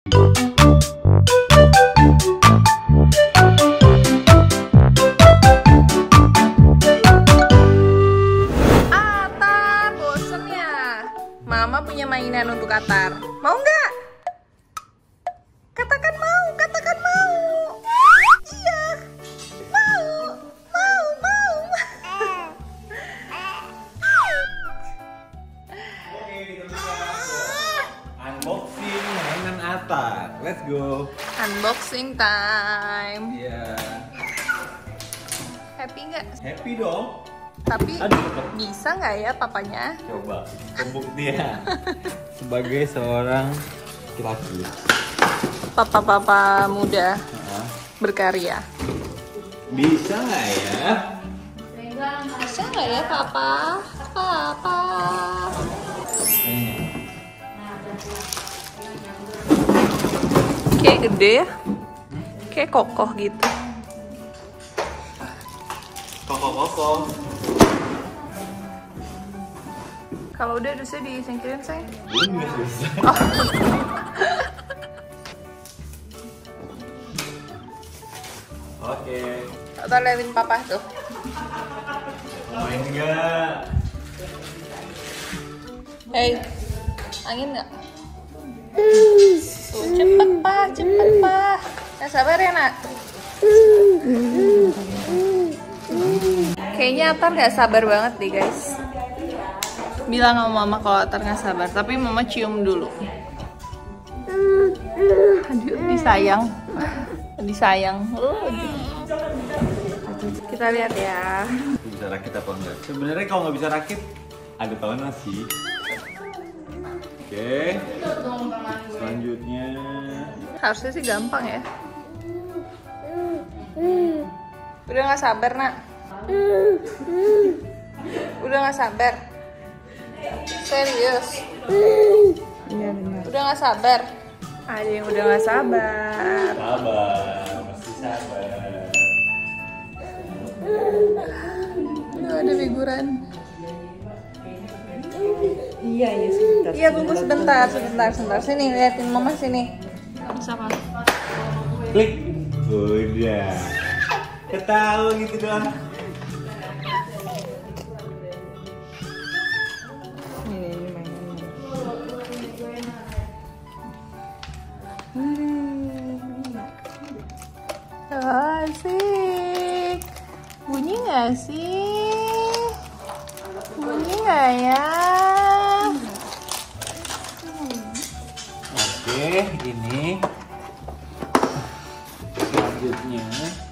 Atar, bosen ya? Mama punya mainan untuk Atar. Mau nggak? Katakan mau, katakan mau. Iya, mau. Unboxing mainan Atar. Let's go. Unboxing time. Iya. Happy nggak? Happy dong. Tapi Aduh. bisa nggak ya papanya? Coba pembuktian sebagai seorang laki-laki. Papa muda berkarya. Bisa nggak ya? Bisa nggak ya papa? Kayak gede ya? Kayak kokoh gitu. Kokoh. Kalau udah dusnya disingkirin sayang. Belum nggak selesai. Oke. Kita liatin papa tuh. Main nggak? Hey, angin nggak? Tuh, cepet pak. Nah, sabar ya nak. Kayaknya Atar nggak sabar banget deh guys. Bilang sama mama kalau Atar nggak sabar, tapi mama cium dulu. Aduh, disayang. Kita lihat ya. Bisa rakit apa enggak? Sebenarnya kalau nggak bisa rakit, ada tahunan sih. Oke. Selanjutnya. Harusnya sih gampang ya. Udah nggak sabar nak? Udah nggak sabar? Serius? Iya benar. Udah nggak sabar? Ada yang udah nggak sabar. Sabar, mesti sabar. Aduh, ada figuran. Iya sebentar. Iya tunggu sebentar. Sini liatin mama sini. Kamu sama. Klik. Udah. Ketahu gitu doang. Ini mainannya. Asik. Bunyi nggak sih? Bunyi nggak ya? Oke, ini selanjutnya.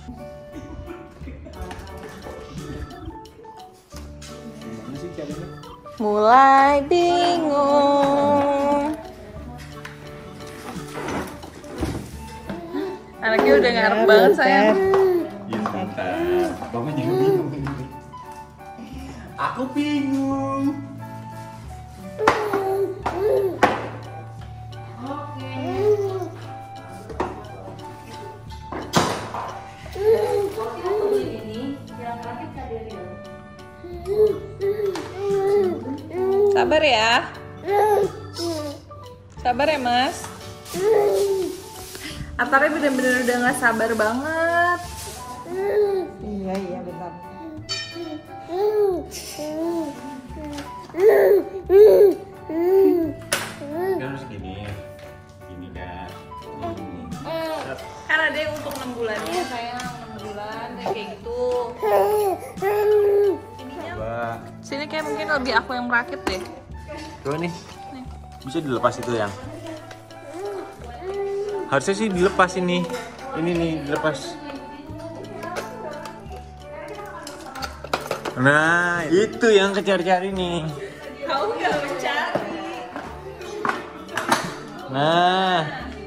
Gimana sih caranya? Mulai bingung. Anaknya udah ngarep banget sayang. Ya sebentar. Mama jangan bingung. Aku bingung. Sabar ya. Sabar ya mas. Atarnya bener-bener udah gak sabar banget. Iya benar. Kan harus gini. Gini kan. Gini. Kan ada yang untuk 6 bulannya sayang. 6 bulan kayak gitu. Coba. Sini kayak mungkin lebih aku yang merakit deh. Coba nih. Bisa dilepas itu yang. Harusnya sih dilepas ini. Ini nih dilepas. Nah, itu yang kejar-cari nih. Kau gak mencari. Nah.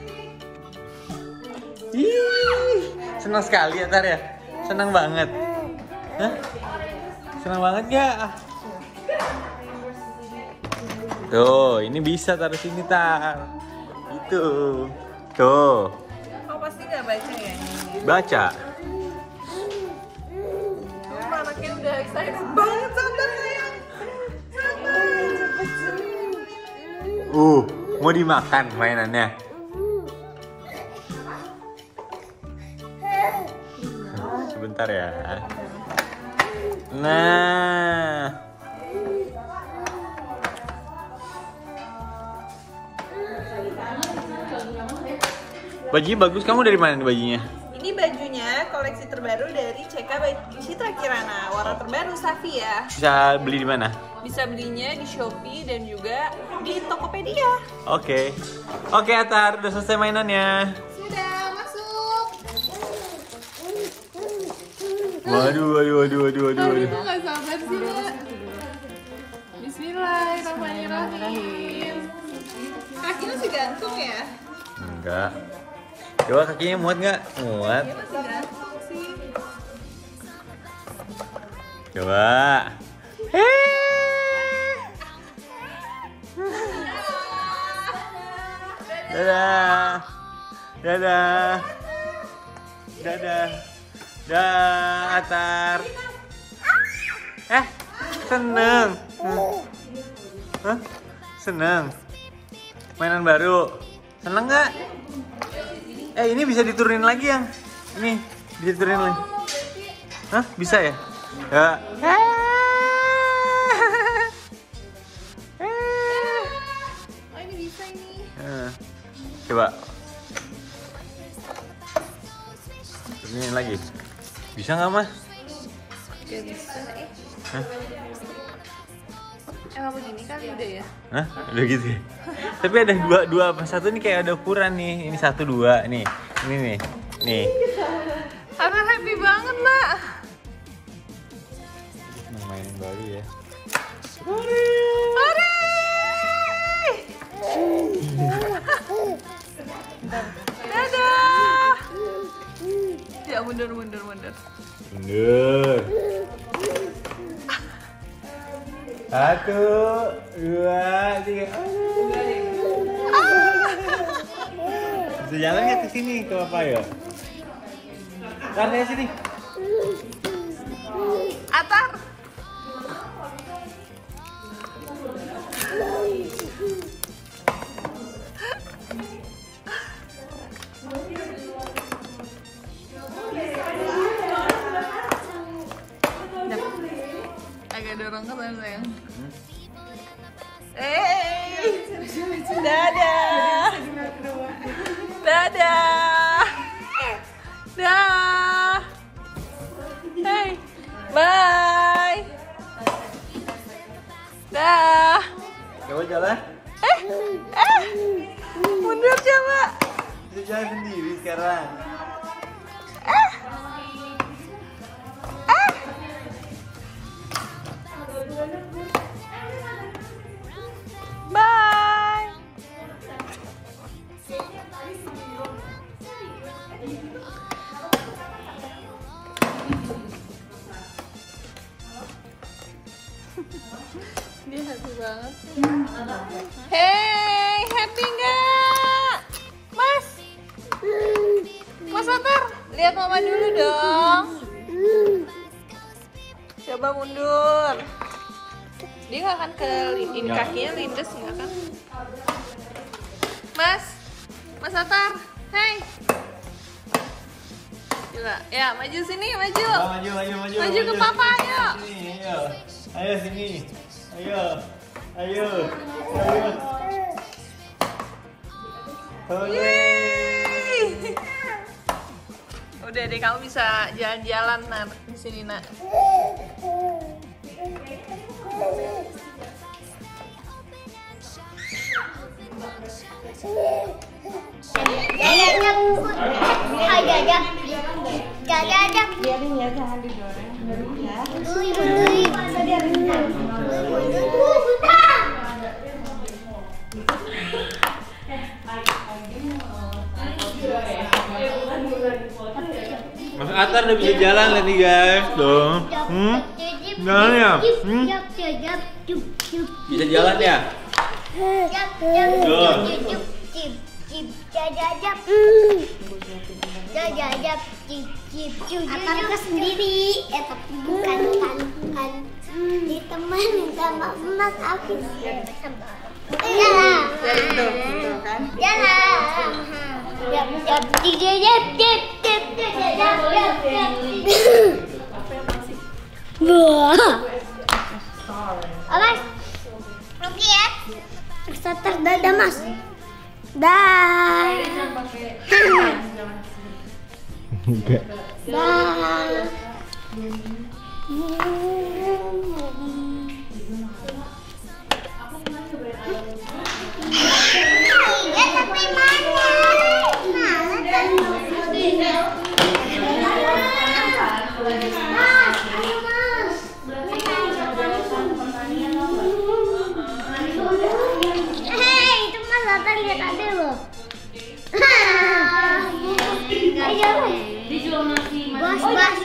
Ih, senang sekali ya Tar ya? Senang banget. Hah? Senang banget gak? Tuh, ini bisa taruh sini Tar. Itu. Tuh. Kau pasti gak baca ya? Baca. Anaknya udah excited banget, sabar sayang. Sabar. Mau dimakan mainannya. sebentar ya. Nah. Bajunya bagus, kamu dari mana nih bajunya? Ini bajunya koleksi terbaru dari CK Citra Kirana. Warna terbaru Safi ya. Bisa beli di mana? Bisa belinya di Shopee dan juga di Tokopedia. Oke. Oke, Atar, udah selesai mainannya. Sudah masuk. Waduh. Aduh, gak sabar sih, Mbak. Bismillahirrahmanirrahim. Kakinya masih gantung ya? Enggak. Coba kakinya muat nggak? Muat. Dia masih gantung sih. Coba. Dadah. Dadah. Dadah. Dah, Atar. Seneng. Hah? Seneng. Mainan baru. Seneng nggak? Ini bisa diturunin lagi yang ini bisa diturunin lagi. Hah? Bisa ya? Ya. Oh, ini bisa ini. Coba. Turunin lagi. Bisa nggak, Mas? Gak bisa Hah? Emang begini kan udah ya? Hah? Udah gitu ya? Tapi ada dua apa satu nih kayak ada ukuran nih. Ini 1, 2 nih. Ini nih. Nih. Anak happy banget, Nak. Mainin baru ya. Hore! Dadah. Ya mundur. Mundur. 1, 2, 3. Bisa jalan nggak ke sini ke Papa ya? Karena sini. Atar. Agak dorong ke sana sayang. Dadah. Dadah. Dah. Hey. Bye. Dah. Coba jalan. Mundur coba. Bisa jalan sendiri sekarang. Bye. Dia happy banget. Hey, happy nggak, Mas? Mas Atar, lihat mama dulu dong. Coba mundur. Dia nggak akan ke ini kakinya lindes nggak kan? Mas Atar, hey. Coba, ya maju sini, maju. Maju. Maju ke Papa, ayo. Sini, ayo. Ayo sini. Ayo. Yeay. Udah deh, kamu bisa jalan-jalan di sini, Nak. Biarin ya, jangan didorong. Ya. Mas Atar udah bisa jalan lihat nih guys, dong. Jalan ya? Bisa jalan ya? Atarka sendiri, tapi bukan kan ditemenin sama Mas Afif. Jalan, Itu kan. jalan. Mas, oke ya. Starter dadah mas. Dah. Enggak. Dah. Iya tapi mana? Mas, ayo mas. Hei, itu mas Lata lihat ada loh. Ayo. Gas.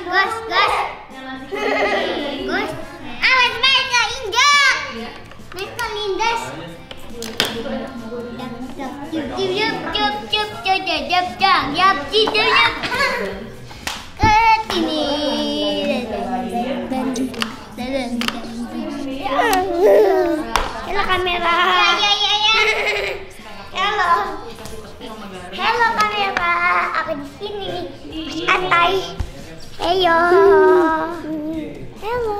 Gas. Awas main ke injak. Main ke lindas. Halo kamera. Halo kamera. Aku di sini. Santai. Ayo. Halo.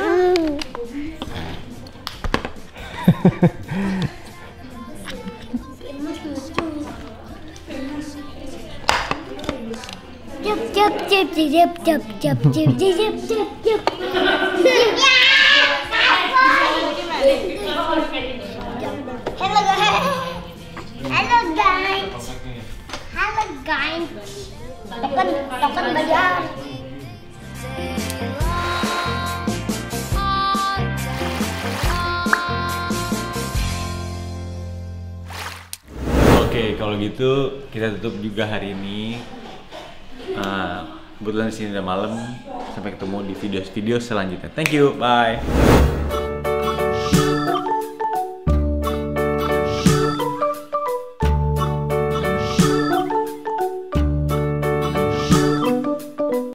Halo guys. Token bayar. Oke, kalau gitu kita tutup juga hari ini. Kebetulan di sini udah malam. Sampai ketemu di video-video selanjutnya. Thank you, bye.